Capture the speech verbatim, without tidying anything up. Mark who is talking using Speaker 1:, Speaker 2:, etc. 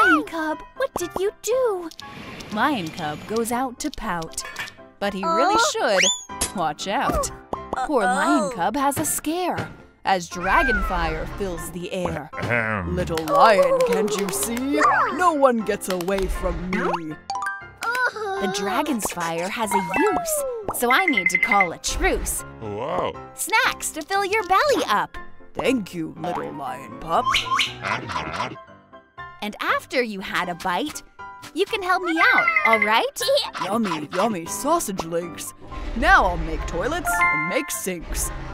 Speaker 1: Lion Cub, what did you do? Lion Cub goes out to pout, but he really should watch out. Poor Lion Cub has a scare as dragon fire fills the air. Little lion, can't you see? No one gets away from me. The dragon's fire has a use, so I need to call a truce.
Speaker 2: Whoa.
Speaker 1: Snacks to fill your belly up.
Speaker 3: Thank you, little lion pup.
Speaker 1: And after you had a bite, you can help me out, all right?
Speaker 3: Yummy, yummy sausage links. Now I'll make toilets and make sinks.